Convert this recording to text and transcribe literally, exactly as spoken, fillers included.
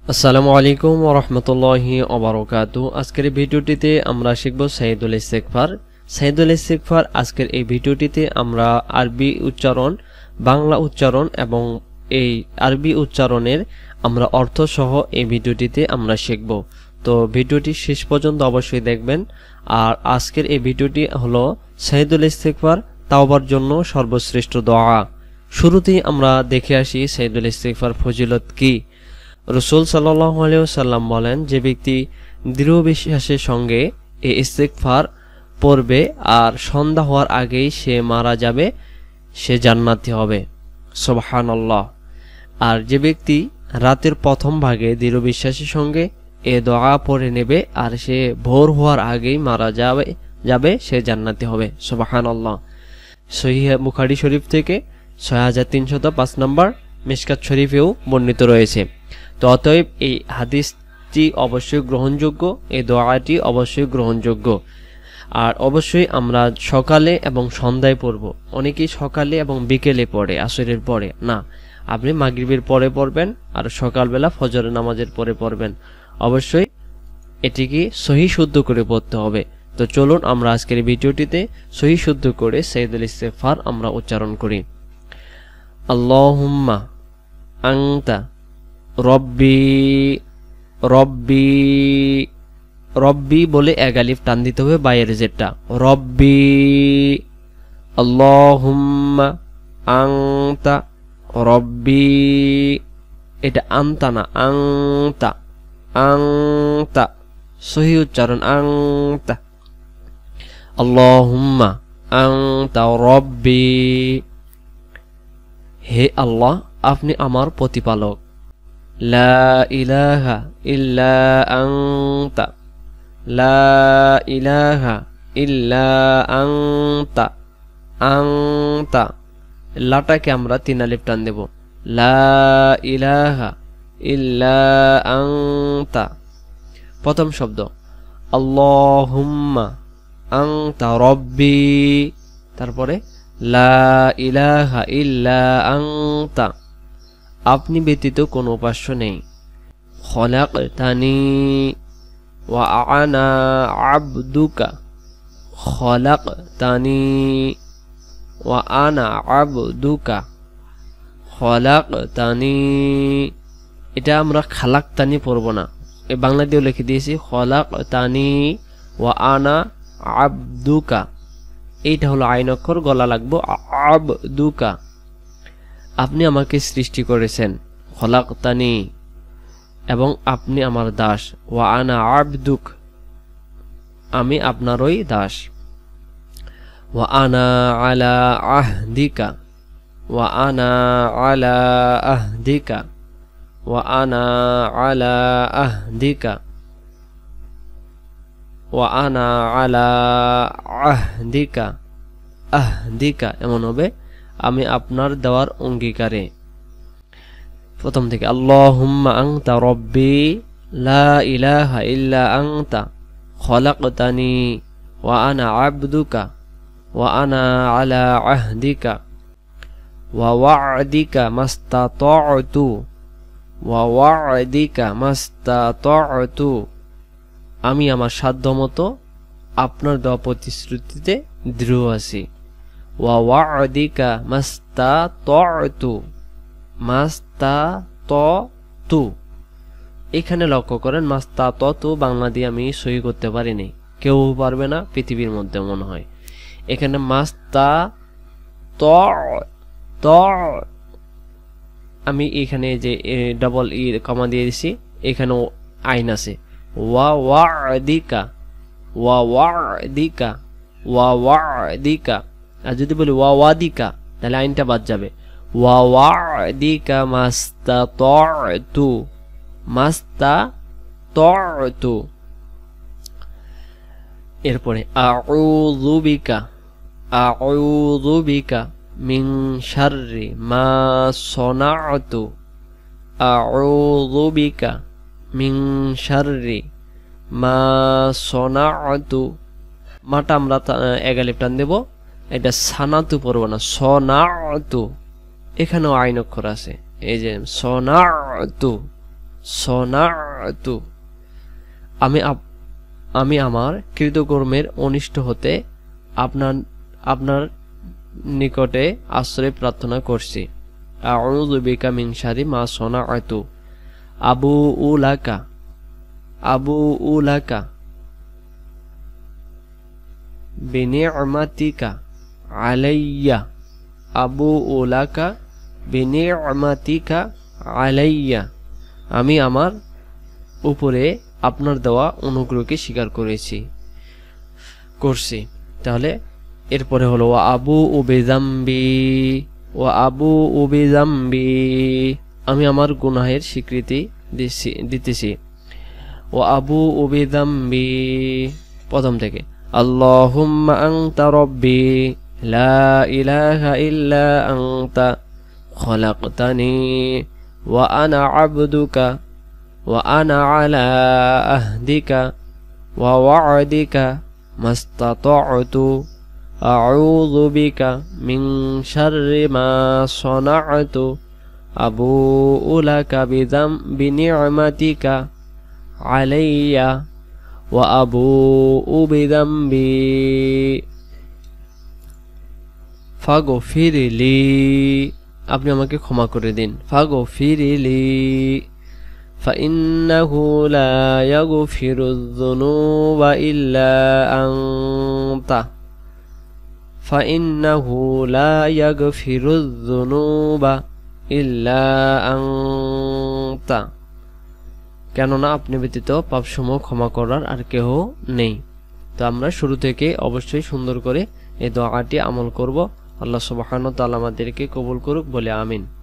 আসসালামু আলাইকুম ওয়া রাহমাতুল্লাহি ওয়া বারাকাতুহু। আজকের ভিডিওটিতে আমরা শিখব সাইয়্যিদুল ইস্তিগফার। সাইয়্যিদুল ইস্তিগফার আজকের এই ভিডিওটিতে আমরা আরবি উচ্চারণ, বাংলা উচ্চারণ এবং এই আরবি উচ্চারণের আমরা অর্থ সহ এই ভিডিওটিতে আমরা শিখব। তো ভিডিওটি শেষ পর্যন্ত অবশ্যই দেখবেন। আর আজকের এই ভিডিওটি হলো সাইয়্যিদুল ইস্তিগফার, তাওবার জন্য সর্বশ্রেষ্ঠ দোয়া। শুরুতেই আমরা দেখে আসি সাইয়্যিদুল ইস্তিগফার ফজিলত কি। রাসূল সাল্লাল্লাহু আলাইহি ওয়াসাল্লাম বলেন, যে ব্যক্তি দৃঢ় বিশ্বাসের সঙ্গে এই ইস্তিগফার পড়বে আর সন্ধ্যা হওয়ার আগেই সে মারা যাবে, সে জান্নাতি হবে। সুবহানাল্লাহ। আর যে ব্যক্তি রাতের প্রথম ভাগে দৃঢ় বিশ্বাসের সঙ্গে এ দোয়া পড়ে নেবে আর সে ভোর হওয়ার আগেই মারা যাবে যাবে সে জান্নাতি হবে। সুবহানাল্লাহ। সহিহ বুখারী শরীফ থেকে ছয় হাজার তিনশত পাঁচ নম্বর, মিশকাত শরীফেও বর্ণিত রয়েছে। তো অতএব এই হাদিসটি অবশ্যই গ্রহণযোগ্য, এই দোয়াটি অবশ্যই গ্রহণযোগ্য। আর অবশ্যই আমরা সকালে এবং সন্ধ্যায় পড়ব। অনেকেই সকালে এবং বিকেলে পড়ে, আসরের পরে না, আপনি মাগরিবের পরে পড়বেন আর সকালবেলা ফজরের নামাজের পরে পড়বেন। অবশ্যই এটিকে সহি শুদ্ধ করে পড়তে হবে। তো চলুন আমরা আজকের ভিডিওটিতে সহি শুদ্ধ করে সাইয়্যিদুল ইস্তিগফার আমরা উচ্চারণ করি। আল্লাহুম্মা আনতা রব্বি রব্বি রব্বি বলে এক আলিফ টান দিতে হবে বাইরের যেটা, রব্বি। আল্লাহুম্মা আনতা রব্বি, এটা আনতা না, আনতা আনতা, সহি উচ্চারণ আনতা। আল্লাহুম্মা আনতা রব্বি, হে আল্লাহ আপনি আমার প্রতিপালক। লা ইলাহা ইল্লা আনতা, লা ইলাহা ইল্লা আনতা, আনতা, লাটাকে আমরা তিন আলিফ টান দেব। লা ইলাহা ইল্লা আনতা। প্রথম শব্দ আল্লাহুম্মা আনতা রব্বি, তারপরে লা ইলাহা ইল্লা আনতা, আপনি ব্যতীত কোনো উপাস্য নেই। খলাকতানি ওয়া আনা আবদুকা, খলাকতানি ওয়া আনা আবদুকা, খলাকতানি, এটা আমরা খালাকতানি পড়ব না, এই বাংলা দিয়েও লিখে দিয়েছি খলাকতানি ওয়া আনা আবদুকা। এইটা হলো আইন অক্ষর, গলা লাগবো আবদুকা, আপনি আমাকে সৃষ্টি করেছেন। খলাকতানি, এবং আপনি আমার দাস। ওয়া আনা আবদুক, আমি আপনারই দাস। ওয়া আনা আলা আহদিকা, ওয়া আনা আলা আহদিকা, ওয়া আনা আলা আহদিকা, ওয়া আনা আলা আহদিকা, আহদিকা এমন হবে আমি আপনার দেওয়ার অঙ্গীকারে। প্রথম থেকে আল্লাহুম্মা আনতা রব্বি লা ইলাহা ইল্লা আনতা খলাকতানি ওয়া আনা আবদুকা ওয়া আনা আলা আহদিকা ওয়া ওয়া'দিকা মাস্তাতা'তু, ওয়া ওয়া'দিকা মাস্তাতা'তু, আমি আমার সাধ্যমতো আপনার দেওয়া প্রতিশ্রুতিতে দৃঢ় আছি। ওয়া ওয়া'দিকা মাস্তাতা'তু, মাস্তাতা'তু, এখানে লক্ষ্য করেন মাস্তাতা'তু বাংলা দিয়ে আমি সহি করতে পারিনি, কেউ পারবে না পৃথিবীর মধ্যে মনে হয়। এখানে মাস্তাতা', আমি এখানে যে ডাবল ই কমা দিয়ে দিছি, এখানেও আইন আছে। ওয়া ওয়া'দিকা, ওয়া ওয়া'দিকা, ওয়া ওয়া'দিকা, আর যদি বলি ওয়া ওয়াদিকা তাহলে আইনটা বাদ যাবে। ওয়া ওয়াদিকা মাস্তাতা'তু, মাস্তাতা'তু। এরপরে আউযু বিকা, আউযু বিকা মিন শাররি মা সনা'তু, আউযু বিকা মিন শাররি মা সনা'তু, মাটা আমরা এক আলিফ টান দেব, এটা সানাতু পড়ব না, সনা'তু, এখানেও আইন অক্ষর আছে, এই যে সনা'তু, সনাতু আমি আমি আমার কৃতকর্মের অনিষ্ট হতে আপনার আপনার নিকটে আশ্রয় প্রার্থনা করছি। আউযু বিকা মিন শারি মা সনাতু আবু উলাকা আবু উলাকা বিনি'মাতিকা আলাইয়া আবু উলাকা বিনি'মাতিকা আলাইয়া আমি আমার উপরে আপনার দেওয়া অনুগ্রহকে স্বীকার করেছি করছি তাহলে এরপরে হলো ওয়া আবু উবিজাম্বি ওয়া আবু উবিজাম্বি আমি আমার গুনাহের স্বীকৃতি দিছি দিতেছি ওয়া আবু উবিজাম্বি প্রথম থেকে আল্লাহুম্মা আনতা রাব্বি লা ইলাহা ইল্লা আনতা খলাকতানি ওয়া আনা আবদুকা ওয়া আনা আলা আহদিকা ওয়া ওয়া'দিকা মাস্তাতা'তু আউযু বিকা মিন শাররি মা সনা'তু আবুউ লাকা বিযামবি নি'মাতিকা আলাইয়া ওয়া আবুউ বিযামবি ফাগফিরলি আপনি আমাকে ক্ষমা করে দিন ফাগফিরলি ফাইন্নাহু লা ইয়াগফিরুয যুনুবা ইল্লা আনতা ফাইন্নাহু লা ইয়াগফিরুয যুনুবা ইল্লা আনতা কেননা আপনি ব্যতীত পাপসমূহ ক্ষমা করার আর কেহ নেই। তো আমরা শুরু থেকে অবশ্যই সুন্দর করে এই দোয়াটি আমল করব। আল্লাহ সুবহানাহু ওয়া তাআলা আমাদেরকে কবুল করুক বলে আমিন।